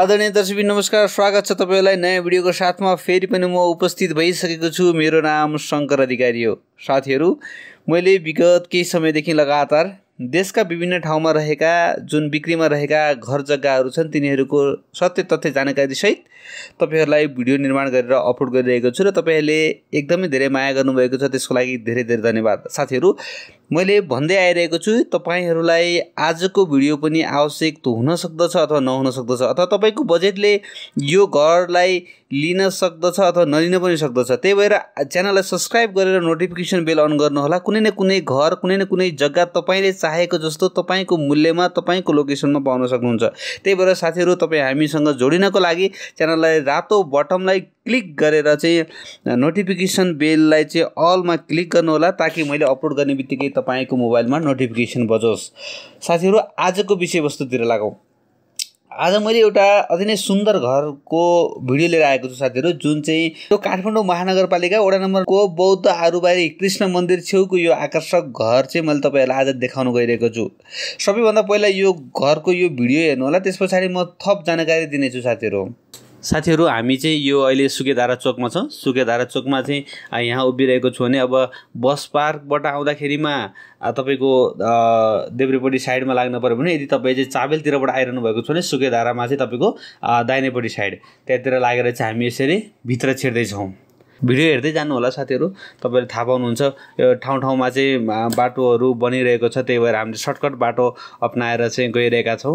आदरणीय दर्शक नमस्कार, स्वागत छ तपाईहरुलाई नयाँ भिडियोको साथमा। फेरि पनि म उपस्थित भइसकेको छु। मेरो नाम शंकर अधिकारी हो। साथीहरु, मैले विगत केही समयदेखि लगातार देशका विभिन्न ठाउँमा रहेका जुन बिक्रीमा रहेका घर जग्गाहरू छन् तिनीहरूको सत्य तथ्य जानकारी सहित तपाईहरुलाई भिडियो निर्माण गरेर अपलोड गरिरहेको छु र तपाईहरुले एकदमै धेरै माया गर्नुभएको छ, त्यसको लागि धेरै धेरै धन्यवाद। साथीहरु, मैले भन्दै आइरहेको छु तपाईहरुलाई आजको भिडियो पनि आवश्यक त हुन सक्दछ अथवा नहुन सक्दछ, अथवा तपाईको बजेटले यो घरलाई लिन सक्दछ अथवा नलिन पनि सक्दछ। त्यही भएर च्यानललाई सब्स्क्राइब गरेर नोटिफिकेसन बेल अन गर्नु होला। कुनै न कुनै घर, कुनै न कुनै जग्गा तपाईले चाहेको जस्तो तपाईको मूल्यमा तपाईको लोकेसनमा पाउन सक्नुहुन्छ। त्यही भएर साथीहरु, तपाई हामीसँग जोडिनको लागि च्यानललाई रातो बटमलाई क्लिक गरेर चाहिँ नोटिफिकेसन बेललाई चाहिँ अलमा क्लिक गर्नु होला, ताकि मैले अपलोड गर्ने बित्तिकै तपाईको मोबाइलमा नोटिफिकेसन बजोस्। साथीहरु, आजको विषयवस्तुतिर लागौं। आज मैले एउटा अति नै सुन्दर घरको भिडियो लिएर आएको छु साथीहरु, जुन चाहिँ यो काठमाडौँ महानगरपालिका वडा नम्बरको बौद्ध आरुबारी कृष्ण मन्दिर छेउको यो आकर्षक घर चाहिँ मैले तपाईहरुलाई आज देखाउन गइरहेको छु। सबैभन्दा पहिला यो घरको यो भिडियो हेर्नु होला, त्यसपछि म थप जानकारी दिनेछु साथीहरु। हामी चाहिँ यो अहिले सुकेधारा चोकमा छौं। सुकेधारा चोकमा चाहिँ यहाँ उभिरहेको छु भने अब बस पार्कबाट आउँदाखेरिमा तपाईको देब्रेपट्टि साइडमा लाग्न पर्यो भने, यदि तपाई चाहिँ चाबेलतिरबाट आइरहनु भएको छ भने सुकेधारामा चाहिँ तपाईको दाहिनेपट्टि साइड त्यतिर लागेर चाहिँ हामी यसरी भित्र छिर्दै छौं। भिडियो हेर्दै जानु होला साथीहरु, तपाईले थाहा पाउनुहुन्छ यो ठाउँ-ठाउँमा चाहिँ बाटोहरु बनिरहेको छ। त्यही भएर हामीले सर्टकट बाटो अपनाएर चाहिँ गइरहेका छौं।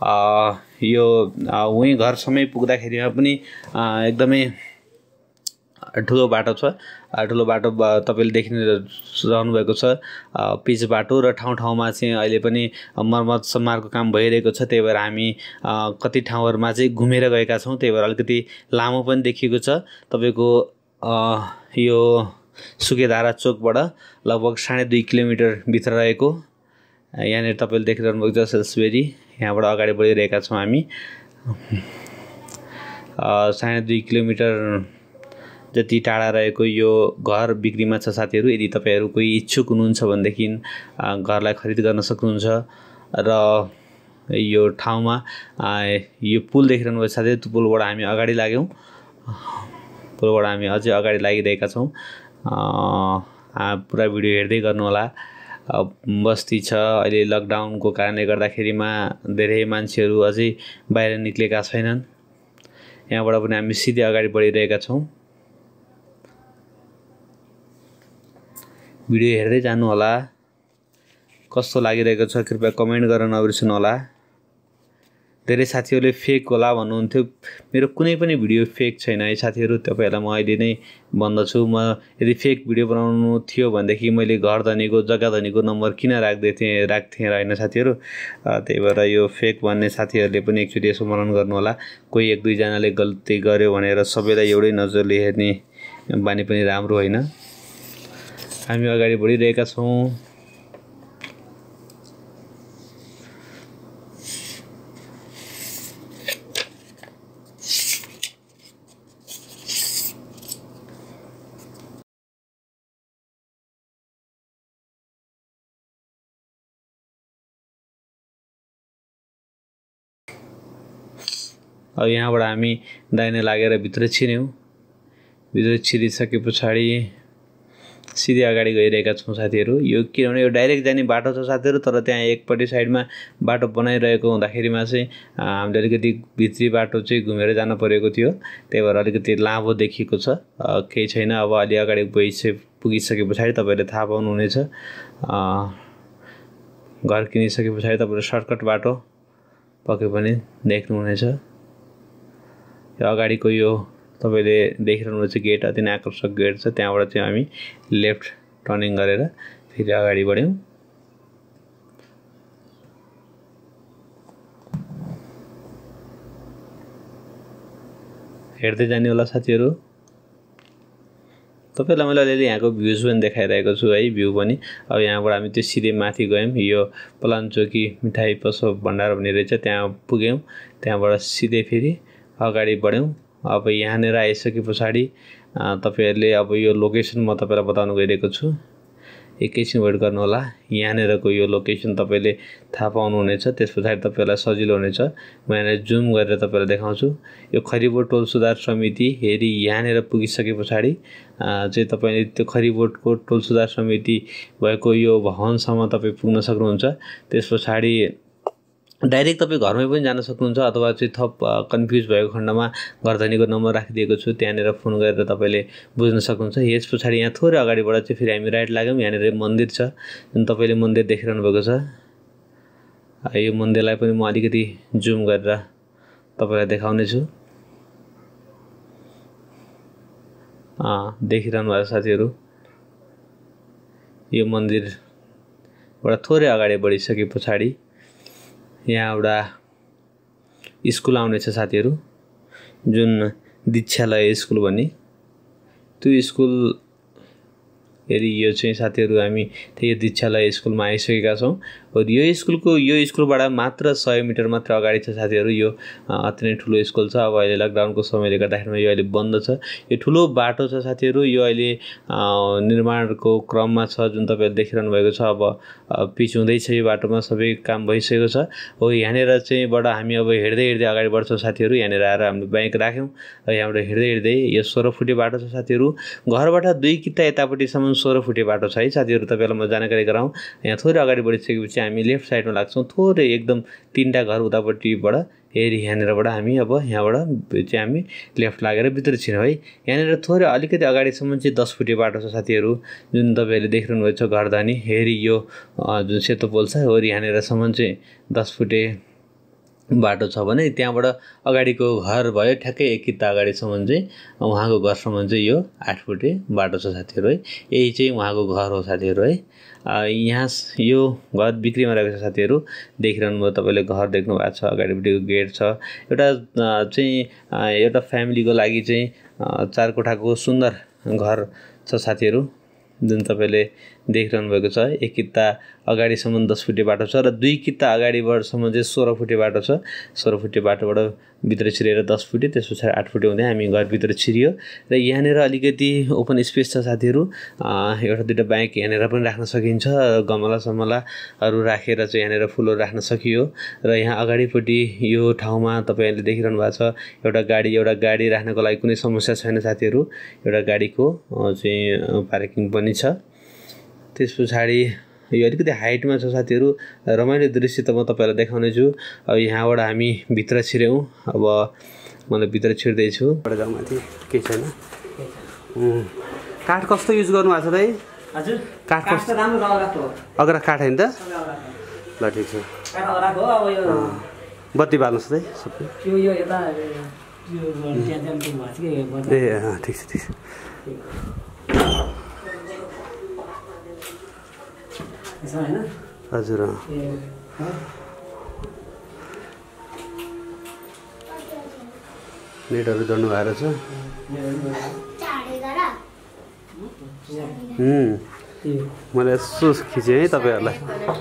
यो उही घरसम्मै पुग्दाखेरिमा पनि एकदमै ठुलो बाटो छ। ठुलो बाटो तपाईले देखिरहनु भएको छ, पिच बाटो, र ठाउँ-ठाउँमा चाहिँ अहिले पनि मर्मत सम्मारको काम भइरहेको छ। त्यही भएर हामी कति ठाउँहरुमा चाहिँ घुमेर गएका छौं। त्यही भएर अलिकति लामो पनि देखिएको छ। तपाईको यो सुकेधारा चोकबाट लगभग 2.5 किलोमिटर भित्र रहेको यहाँनिर तपाईले देखिरहनु भएको छ सेल्सबेरी। यहाँबाट अगाडि बढिरहेका छौं हामी। 2.5 किलोमिटर जति टाढा रहेको यो घर बिक्रीमा छ साथीहरु। यदि तपाईहरु कोही इच्छुक हुनुहुन्छ भनेदेखि घरलाई खरिद गर्न सक्नुहुन्छ। र यो ठाउँमा यो पुल देखिरहनु भएको साथीहरु, त्यो पुलबाट हामी अगाडि लाग्यौं। पुलबाट हामी अझै अगाडि लागिरहेका छौं। पुरा भिडियो हेर्दै गर्नु होला। बस्ती छ, अहिले लकडाउनको कारणले गर्दाखेरिमा धेरै मान्छेहरु अझै बाहिर निक्लेका छैनन्। यहाँबाट पनि हामी सिधै अगाडि बढिरहेका छौं। भिडियो हेर्दै जानु होला। कस्तो लागिरहेको छ कृपया कमेन्ट गर्न नबिर्सनु होला। धेरै साथीहरुले फेक होला भन्नुहुन्थ्यो। मेरो कुनै पनि भिडियो फेक छैन है साथीहरु। तपाईहरुलाई म अहिले नै भन्दछु, म यदि फेक भिडियो बनाउनु थियो भनेदेखि मैले घर धनीको, जग्गा धनीको नम्बर किन राख्थे र हैन साथीहरु। त्यही भएर यो फेक भन्ने साथीहरुले पनि एकचोटी यसो मनन गर्नु होला। कोही एक दुई जनाले गल्ती गर्यो भनेर सबैलाई एउटै नजरले हेर्ने बानी पनि राम्रो हैन। हामी अगाडि बढिरहेका छौं। अब यहाँबाट हामी दाहिने लागेर भित्र छिर्यौं। भित्र छिरिसके पछाडी सिधै अगाडि गइरहेका छौं साथीहरु। यो किनभने यो डाइरेक्ट जाने बाटो छ साथीहरु, तर त्यहाँ एकपट्टि साइडमा बाटो बनाइरहेको हुँदाखेरिमा चाहिँ हामीले अलिकति भित्री बाटो चाहिँ घुमेर जान परेको थियो। त्यही भएर अलिकति लामो देखिएको छ। केही छैन। अब अलि अगाडि पुगिसके पछाडी तपाईहरुले थाहा पाउनुहुनेछ। घर किनिसके पछाडी तपाईहरु सर्टकट बाटो पक्कै पनि देख्नुहुनेछ। यो अगाडिको यो तपाईले देखिरहनु भएको गेट अति नै आकर्षक गेट छ। त्यहाँबाट चाहिँ हामी लेफ्ट टर्निङ गरेर फेरि अगाडि बढ्यौं। हेर्दै जाने होला साथीहरु। तपाईलाई मैले अलिअलि यहाँको भ्यूज पनि देखाइरहेको छु है, भ्यू पनि। अब यहाँबाट हामी त्यो सिधै माथि गयौं। यो पलाञ्चोकी मिठाई पसो भण्डार भन्ने रहेछ, त्यहाँ पुग्यौं। त्यहाँबाट सिधै फेरि अगाडि बढ्यौं। अब यहाँनेर आइसके पछाडी तपाईहरुले अब यो लोकेसन म तपाईलाई बताउन गइरहेको छु। एकैछिन वेट गर्नु होला। यहाँनिरको यो लोकेसन तपाईँले थाहा पाउनुहुनेछ, त्यस पछाडि तपाईँलाई सजिलो हुनेछ। म यहाँनिर जुम गरेर तपाईँलाई देखाउँछु। यो खरिबोट टोल सुधार समिति हेरी यहाँनिर पुगिसके पछाडि चाहिँ तपाईँले त्यो खरिबोटको टोल सुधार समिति भएको यो भवनसम्म तपाईँ पुग्न सक्नुहुन्छ। त्यस पछाडि डाइरेक्ट तपाईँ घरमै पनि जान सक्नुहुन्छ, अथवा चाहिँ थप कन्फ्युज भएको खण्डमा घरधनीको नम्बर राखिदिएको छु, त्यहाँनिर फोन गरेर तपाईँले बुझ्न सक्नुहुन्छ। यस पछाडि यहाँ थोरै अगाडिबाट चाहिँ फेरि हामी राइट लाग्यौँ। यहाँनिर मन्दिर छ, जुन तपाईँले मन्दिर देखिरहनु भएको छ। यो मन्दिरलाई पनि म अलिकति जुम गरेर तपाईँलाई देखाउने छु। देखिरहनु भएको साथीहरू, यो मन्दिरबाट थोरै अगाडि बढिसके पछाडि यहाँ एउटा स्कुल आउनेछ साथीहरू, जुन दीक्षालय स्कुल भन्ने। त्यो स्कुल हेरी यो चाहिँ साथीहरू हामी यो दीक्षालय स्कुलमा आइसकेका छौँ। यो स्कुलबाट मात्र 100 मिटर मात्र अगाडि छ साथीहरू। यो अति नै ठुलो स्कुल छ। अब अहिले लकडाउनको समयले गर्दाखेरिमा यो अहिले बन्द छ। यो ठुलो बाटो छ साथीहरू, यो अहिले निर्माणको क्रममा छ, जुन तपाईँले देखिरहनु भएको छ। अब पिच हुँदैछ यो बाटोमा, सबै काम भइसकेको छ। हो यहाँनिर चाहिँ बाट हामी अब हिँड्दै अगाडि बढ्छौँ साथीहरू। यहाँनिर आएर हामीले बाइक राख्यौँ र यहाँबाट हिँड्दै यो 16 फुटे बाटो छ साथीहरू। घरबाट 2 किता यतापट्टिसम्म 16 फुटे बाटो छ है साथीहरू। तपाईँलाई म जानकारी गराउँ, यहाँ थोरै अगाडि बढिसकेपछि हामी लेफ्ट साइडमा लाग्छौँ। थोरै एकदम 3टा घर उतापट्टिबाट हेरी यहाँनिरबाट हामी अब यहाँबाट चाहिँ हामी लेफ्ट लागेर भित्र छिर्यौँ है। यहाँनिर थोरै अलिकति अगाडिसम्म चाहिँ 10 फुटे बाटो छ साथीहरू, जुन तपाईँहरूले देखिरहनु भएको छ घरधनी हेरी। यो जुन सेतो पोल छ हो यहाँनिरसम्म चाहिँ 10 फुटे बाटो छ भने त्यहाँबाट अगाडिको घर भयो ठ्याक्कै 1 किता अगाडिसम्म चाहिँ उहाँको घरसम्म चाहिँ यो 8 फुटे बाटो छ साथीहरू है। यही चाहिँ उहाँको घर हो साथीहरू है। यहाँ यो घर बिक्रीमा रहेको छ साथीहरू। देखिरहनु भयो तपाईँले घर देख्नु भएको छ, अगाडिपट्टिको गेट छ। एउटा फ्यामिलीको लागि चाहिँ 4 कोठाको सुन्दर घर छ साथीहरू, जुन तपाईँले देखिरहनु भएको छ। 1 किता अगाडिसम्म 10 फुटे बाटो छ र 2 किता अगाडिबाटसम्म चाहिँ 16 फुटे बाटो छ। 16 फुटे बाटोबाट भित्र छिरेर 10 फुटे, त्यस पछाडि 8 फुटे हुँदै हामी घरभित्र छिरियो। र यहाँनिर अलिकति ओपन स्पेस छ साथीहरू। एउटा 2टा बाइक यहाँनिर पनि राख्न सकिन्छ। गमलासमलाहरू राखेर चाहिँ यहाँनिर फुलहरू राख्न सकियो। र यहाँ अगाडिपट्टि यो ठाउँमा तपाईँहरूले देखिरहनु भएको छ एउटा गाडी राख्नको लागि कुनै समस्या छैन साथीहरू। एउटा गाडीको चाहिँ पार्किङ पनि छ। त्यस पछाडि यो अलिकति हाइटमा छ साथीहरू। रमाइलो दृश्य त म तपाईँलाई देखाउने छु। अब यहाँबाट हामी भित्र छिर्यौँ। अब मैले भित्र छिर्दैछु। माथि केही छैन। काठ कस्तो युज गर्नुभएको छ दाइ? हजुर, काठ कस्तो राम्रो लगाएको हो। अग्रा काठ हैन त? ल ठिक छ। काठ लगाएको हो। अब यो बत्ती बाल्नुस् दाइ सबै। यो यता यो ज्याम भएको छ के बत्ती। ए ठिक छ। यसो हैन? हजुर। नेटहरू जोड्नु भएको छ। मैले यसो खिचेँ है तपाईँहरूलाई।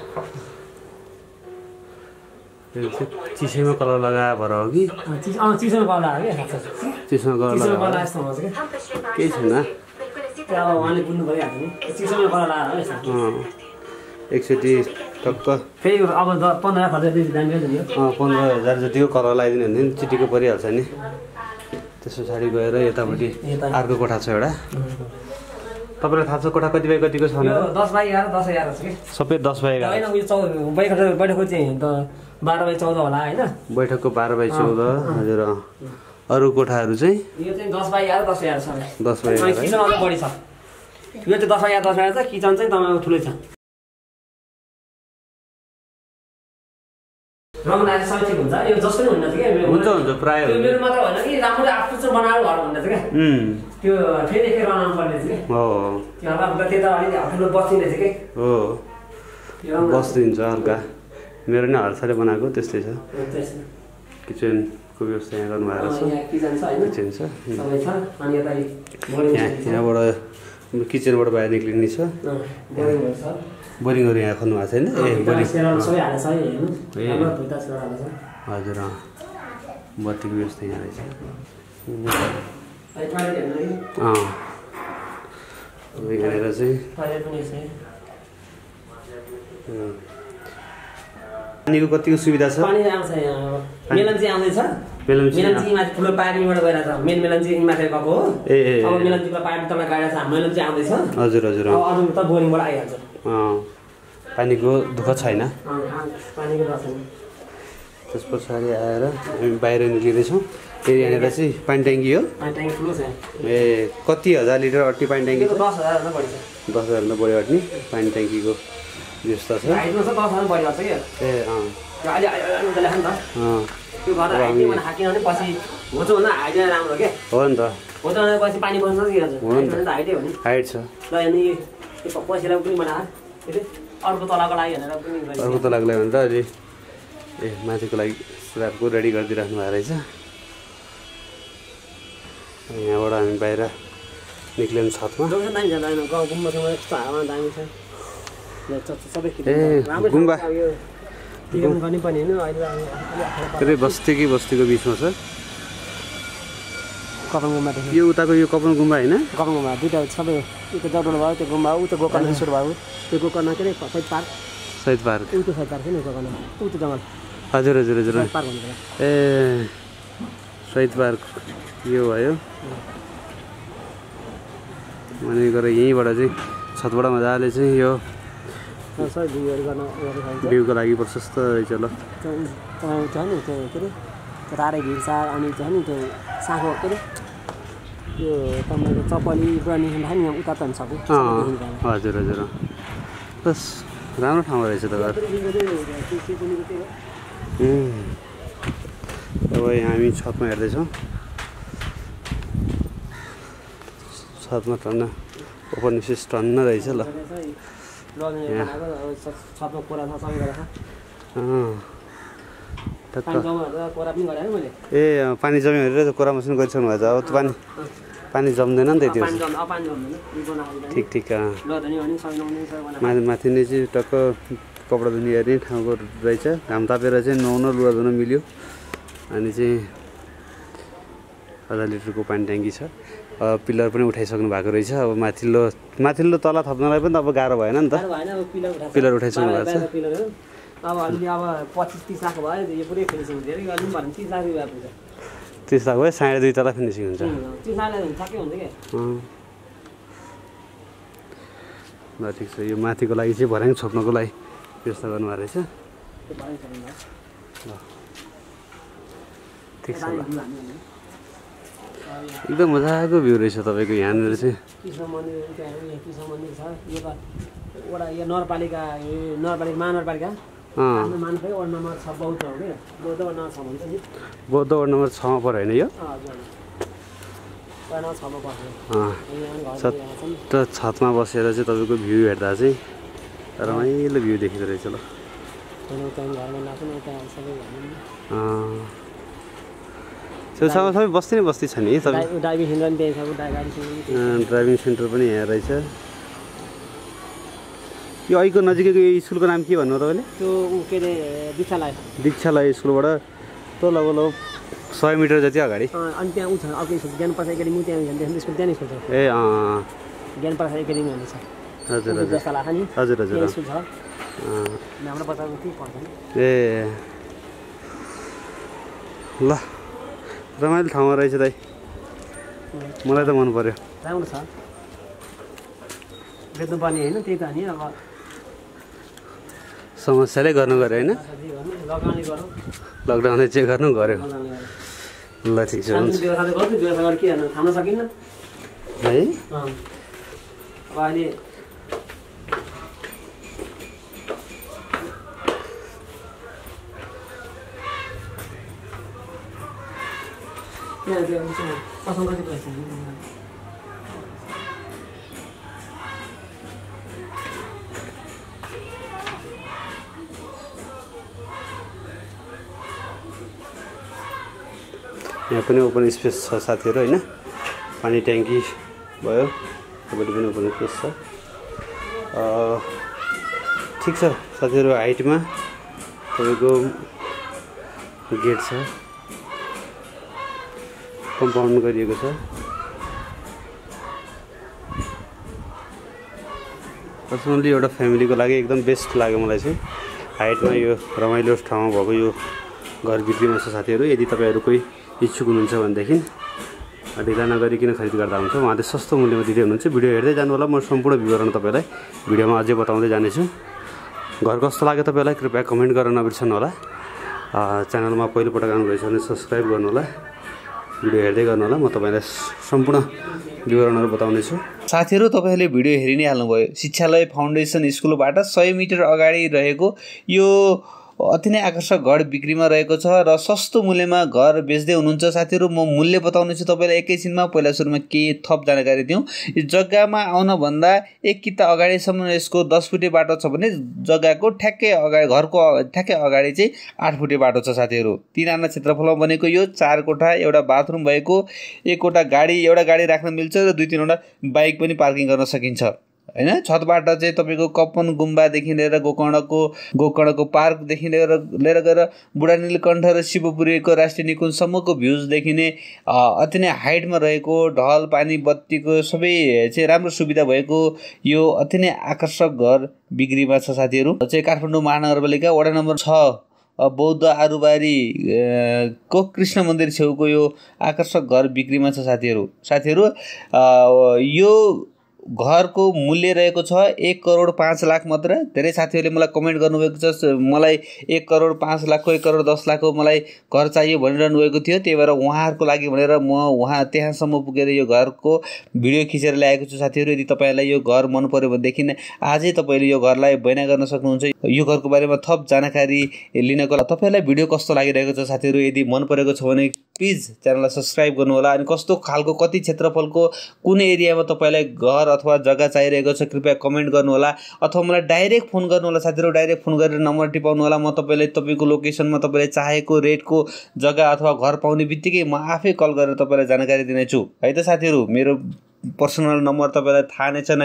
चिसोमा कलर लगाएर भएर हो कि? चिसोमा कलर लगाएको के? चिसोमा कलर लगाएर यस्तो हुन्छ के? केही छैन। अब उहाँले बुझ्नु परिहाल्छ नि। चिसोमा कलर लगाएर एकचोटि टक्क फेरि अब 15,000 खर्च दामी हो नि यो। 15,000 जतिको कलर लगाइदिनु भने चिटिक्क परिहाल्छ नि। त्यस पछाडि गएर यतापट्टि अर्को कोठा छ एउटा। तपाईँलाई थाहा छ कोठा कति बाई कतिको छ भनेर? 10 बाई 11, 10 11 छ कि? सबै 10 बाई 11। हैन, उयो बैठकको चाहिँ 12 बाई 14 होला हैन? बैठकको 12 बाई 14। हजुर। अरू कोठाहरू चाहिँ यो चाहिँ 10 बाई 11, 10 11 छ। 10 बाई 11। किचन अझै बढी छ। यो चाहिँ 10 बाई 11, 10 बाई 11 छ। किचन चाहिँ तपाईँको ठुलै छ। रमनाले सबै हुन्छ। यो जस्तो नि हुन्न थियो के? हुन्छ प्राय त्यो मेरो मात्र होइन कि राम्रो आफ्नो चाहिँ बनाएर घर हुन्न थियो के? त्यो फेरि फेरि बनाउनु पर्ने थियो के? हो। त्यो हल्का त्यता अलि ठुलो बस्दिने थियो के? हो, बस्दिन्छ हल्का। मेरो नि हर्षले बनाएको त्यस्तै छ। किचनको व्यवस्था यहाँ गर्नुभएको छ। किचन छ हैन? किचन छ सबै छ। अनि यता यहाँबाट किचनबाट बाहिर निक्लिने छ। बोरिङ छ। बोरिङहरू यहाँ खोल्नु भएको छैन? ए बोरिङ सबै हालेछ है हेर्नु। राम्रो भुइँता सेवा हालेछ। हजुर। बत्तीको व्यवस्था यहाँ रहेछ। टोयलेट हेर्नु नि? यहाँनिर चाहिँ टोयलेट पनि छ। पानीको कतिको सुविधा छ? पानी आउँछ यहाँ मेलम्ची आउँदैछ। मेलम्ची माथि ठुलो पाइपबाट गइरहेछ। मेन मेलम्ची माथि गएको हो। अब मेलम्चीको पाइप तल गइरहेछ। मेलम्ची आउँदैछ। हजुर हजुर। अब अरू त बोरिङबाट आइहाल्छ। पानीको दुःख छैन। पानीको दुःख छैन। त्यस पछाडि आएर हामी बाहिर निक्लिँदैछौँ। फेरि यहाँनिर चाहिँ पानी ट्याङ्की हो। पानी ट्याङ्की ठुलो छ। कति हजार लिटर अट्ने पानी ट्याङ्की? 10,000 भन्दा बढी छ। 10,000 बढी अट्ने पानी ट्याङ्कीको व्यवस्था छ। हाइटमा छ 10,000 बढी लाग्छ क्या। अहिले अहिले लेख्नु त। त्यो घर हाइटमा भने हाकिन भने पछि होचो भन्दा हाइट राम्रो के? हो नि त। होचो भने पछि पानी बस्छ कि हाल्छ। हाइट हाइटै हो नि। हाइट छ। ल अनि त्यो पछिलाई पनि बनाएर अर्को तलाको लागि भनेर पनि अर्को तलाको लागि भनेर अहिले माथिको लागि स्ल्याबको रेडी गरिदिइराख्नु भएको रहेछ। यहाँबाट हामी बाहिर निक्ल्यौँ छतमा। गुम्बा पुरै बस्तीको बिचमा छ। कपन गुम्बा यो उताको यो कपन गुम्बा होइन? कपन गुम्बा दुईवटा सबै उता जटोल भयो त्यो गुम्बा उता गोकर्ण सुरु भयो। त्यो गोकर्ण के अरे शहीद पार्क। शहीद पार्क उता शहीद पार्क नि गोकर्ण उता जङ्गल। हजुर हजुर हजुर। पार्क भन्नु ए शहीद पार्क यो भयो। अनि गएर यहीँबाट चाहिँ छतबाट मजाले चाहिँ यो भ्यूको लागि प्रशस्त रहेछ। ल छ नि त्यो के अरे रारे भिरसार अनि छ नि त्यो साँखो के अरे यो तपाईँको चपली बनी खायो नि उता त सक्यो। हजुर हजुर। बस राम्रो ठाउँ रहेछ त घर। अब हामी छतमा हेर्दैछौँ। छतमा टन्न ओपन स्पेस टन्न रहेछ। ल ए पानी जम्यो भनेर कोरा मसिन गरिसक्नु भएको छ। अब त पानी जम्दैन नि त त्यो। ठिक ठिक। माथि नै चाहिँ टक्क कपडा धुने हेर्ने ठाउँको रहेछ। घाम तापेर चाहिँ नुहाउन लुगा धुन मिल्यो। अनि चाहिँ 1000 लिटरको पानी ट्याङ्की छ। पिलर पनि उठाइसक्नु भएको रहेछ। अब माथिल्लो तला थप्नलाई पनि त अब गाह्रो भएन नि त। पिलर उठाइसक्नु भएको छ। अब अलि अब 25-30 लाख भयो यो पुरै फिनिसिङ धेरै अलि पनि 30 लाख रुपैयाँ पुग्छ। 30 लाख भयो 2.5 तला फिनिसिङ हुन्छ। 30 लाख ठ्याक्कै हुन्छ के। ल ठिक छ। यो माथिको लागि चाहिँ भर्याङ छोप्नको लागि व्यवस्था गर्नुभएको रहेछ। ल ठिक छ। एकदम मजाको भ्यू रहेछ तपाईँको यहाँनिर चाहिँ। कृष्ण मन्दिर कृष्ण मन्दिर छ। यो त वडा यो नगरपालिका महानगरपालिका मानखै वार्ड नम्बर 6 बौद्ध हो के। बौद्ध वार्ड नम्बर 6 भन्छ नि। बौद्ध वार्ड नम्बर 6 मा पर्यो होइन यो? वार्ड नम्बर 6 मा पर्छ। त छतमा बसेर चाहिँ तपाईँको भ्यू हेर्दा चाहिँ रमाइलो भ्यू देखिँदो रहेछ। ल छेउछाउमा सबै बस्ती नै बस्ती छ नि। ड्राइभिङ सेन्टर पनि यहाँ रहेछ। यो अहिलेको नजिकैको यो स्कुलको नाम के भन्नु तपाईँले? त्यो के अरे दीक्षालय स्कुलबाट त लगभग 100 मिटर जति अगाडि। अनि त्यहाँ उ छ अर्को स्कुल ज्ञानप्रसाद एकाडेमी त्यहाँ स्कुल त्यहाँ स्कुल छ। ए ज्ञानप्रसाद एकाडेमी भन्ने छ। हजुर हजुर हजुर हजुर स्कुल छ। हाम्रो बच्चाको के पर्दैन। ए ल रमाइलो ठाउँमा रहेछ दाइ। मलाई त मन पर्यो। राम्रो छ। बेच्नुपर्ने होइन त्यही त नि। अब समस्याले गर्नु गऱ्यो होइन? लकडाउनले चेक गर्नु गऱ्यो। ल ठिक छ हुन्छ। के थाम्न सकिन्न है। अब अहिले पसन्द कति पैसा यहाँ पनि ओपन स्पेस छ साथीहरू होइन। पानी ट्याङ्की भयो। यतापट्टि पनि ओपन स्पेस छ। ठिक छ साथीहरू। हाइटमा तपाईँको गेट छ। कम्पाउन्ड गरिएको छ। पर्सनली एउटा फ्यामिलीको लागि एकदम बेस्ट लाग्यो मलाई चाहिँ। हाइटमा यो रमाइलो ठाउँमा भएको यो घर बिक्रीमा छ साथीहरू। यदि तपाईँहरू कोही इच्छुक हुनुहुन्छ भनेदेखि ढिला नगरिकन खरिद गर्दा हुन्छ। उहाँले सस्तो मूल्यमा दिँदै हुनुहुन्छ। भिडियो हेर्दै जानु होला। म सम्पूर्ण विवरण तपाईँलाई भिडियोमा अझै बताउँदै जानेछु। घर कस्तो लाग्यो तपाईँलाई कृपया कमेन्ट गर्न नबिर्सनु होला। च्यानलमा पहिलोपटक आउनुभएछ भने सब्सक्राइब गर्नु होला। भिडियो हेर्दै गर्नु होला। म तपाईँलाई सम्पूर्ण विवरणहरू बताउनेछु। साथीहरू तपाईँहरूले भिडियो हेरि नै हाल्नुभयो। शिक्षालय फाउन्डेसन स्कुलबाट 100 मिटर अगाडि रहेको यो अति नै आकर्षक घर बिक्रीमा रहेको छ र सस्तो मूल्यमा घर बेच्दै हुनुहुन्छ साथीहरू। म मूल्य बताउनेछु तपाईँलाई एकैछिनमा। पहिला सुरुमा के थप जानकारी दिउँ। यो जग्गामा आउनभन्दा 1 किता अगाडिसम्म यसको 10 फुटे बाटो छ भने जग्गाको ठ्याक्कै अगाडि घरको ठ्याक्कै अगाडि चाहिँ 8 फुटे बाटो छ साथीहरू। 3 आना क्षेत्रफलमा बनेको यो 4 कोठा, एउटा बाथरुम भएको, एउटा गाडी राख्न मिल्छ र 2-3 वटा बाइक पनि पार्किङ गर्न सकिन्छ हैन। छतबाट चाहिँ तपाईँको कपन गुम्बादेखि लिएर गोकर्णको पार्कदेखि लिएर गएर बुढा नीलकण्ठ र शिवपुरीको राष्ट्रिय निकुञ्जसम्मको भ्यूज देखिने अति नै हाइटमा रहेको, ढल पानी बत्तीको सबै चाहिँ राम्रो सुविधा भएको यो अति नै आकर्षक घर बिक्रीमा छ साथीहरू। चाहिँ काठमाडौँ महानगरपालिका वडा नम्बर 6 बौद्ध आरुबारी को कृष्ण मन्दिर छेउको यो आकर्षक घर बिक्रीमा छ साथीहरू। यो घरको मूल्य रहेको छ 1 करोड 5 लाख मात्र। धेरै साथीहरूले मलाई कमेन्ट गर्नुभएको छ मलाई 1 करोड 5 लाखको 1 करोड 10 लाखको मलाई घर चाहियो भनिरहनु भएको थियो। त्यही भएर उहाँहरूको लागि भनेर म त्यहाँसम्म पुगेर यो घरको भिडियो खिचेर ल्याएको छु साथीहरू। यदि तपाईँलाई यो घर मन पर्यो भनेदेखि आजै तपाईँले यो घरलाई बैना गर्न सक्नुहुन्छ। यो घरको बारेमा थप जानकारी लिनको लागि तपाईँलाई भिडियो कस्तो लागिरहेको छ साथीहरू। यदि मन परेको छ भने प्लिज च्यानललाई सब्सक्राइब गर्नु होला। अनि कस्तो खालको कति क्षेत्रफलको कुन एरियामा तपाईँलाई घर अथवा जग्गा चाहिरहेको छ कृपया कमेन्ट गर्नु होला। अथवा मलाई डाइरेक्ट फोन गर्नु होला साथीहरू। डाइरेक्ट फोन गरेर नम्बर टिपाउनु होला। म तपाईँलाई तपाईँको लोकेसनमा तपाईँले चाहेको रेटको जग्गा अथवा घर पाउने बित्तिकै म आफै कल गरेर तपाईँलाई जानकारी दिनेछु है त साथीहरू। मेरो पर्सनल नम्बर तपाईँलाई थाहा नै छ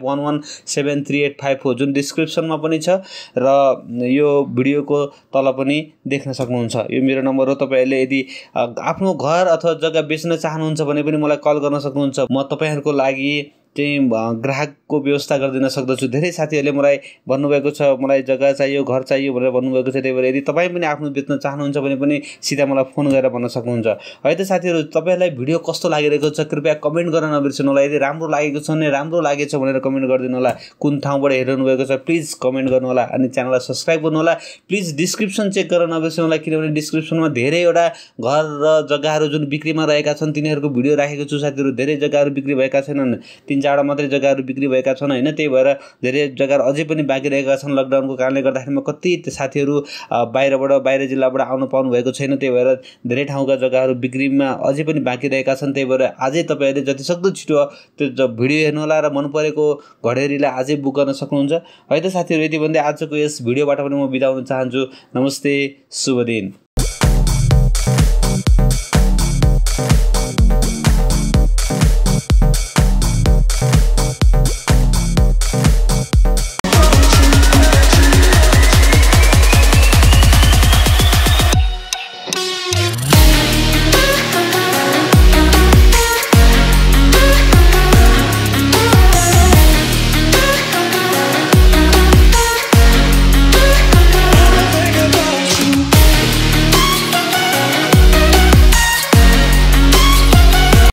9851173854 जुन डिस्क्रिप्सनमा पनि छ र यो भिडियोको तल पनि देख्न सक्नुहुन्छ। यो मेरो नम्बर हो। तपाईँहरूले यदि आफ्नो घर अथवा जग्गा बेच्न चाहनुहुन्छ भने पनि मलाई कल गर्न सक्नुहुन्छ। म तपाईँहरूको लागि चाहिँ ग्राहकको व्यवस्था गरिदिन सक्दछु। धेरै साथीहरूले मलाई भन्नुभएको छ मलाई जग्गा चाहियो, घर चाहियो भनेर भन्नुभएको छ। त्यही भएर यदि तपाईँ पनि आफ्नो बेच्न चाहनुहुन्छ भने पनि सिधा मलाई फोन गरेर भन्न सक्नुहुन्छ है त साथीहरू। तपाईँहरूलाई भिडियो कस्तो लागिरहेको छ कृपया कमेन्ट गर्न नबिर्सनु होला। यदि राम्रो लागेको छ भने राम्रो लागेछ भनेर कमेन्ट गरिदिनु होला। कुन ठाउँबाट हेरिरहनु भएको छ प्लिज कमेन्ट गर्नु होला। अनि च्यानललाई सब्सक्राइब गर्नु होला। प्लिज डिस्क्रिप्सन चेक गर्न नबिर्सनु होला किनभने डिस्क्रिप्सनमा धेरैवटा घर र जग्गाहरू जुन बिक्रीमा रहेका छन् तिनीहरूको भिडियो राखेको छु साथीहरू। धेरै जग्गाहरू बिक्री भएका छैनन्, 3-4 मात्रै जग्गाहरू बिक्री भएका छन् हैन। त्यही भएर धेरै जग्गाहरू अझै पनि बाँकी रहेका छन्। लकडाउनको कारणले गर्दाखेरिमा कति साथीहरू बाहिर जिल्लाबाट आउन पाउनु भएको छैन। त्यही भएर धेरै ठाउँका जग्गाहरू बिक्रीमा अझै पनि बाँकी रहेका छन्। त्यही भएर आजै तपाईँहरूले जतिसक्दो छिटो त्यो भिडियो हेर्नु होला र मन परेको घडेरीलाई आजै बुक गर्न सक्नुहुन्छ है त साथीहरू। यति भन्दै आजको यस भिडियोबाट पनि म बिदा हुन चाहन्छु। नमस्ते, शुभ दिन।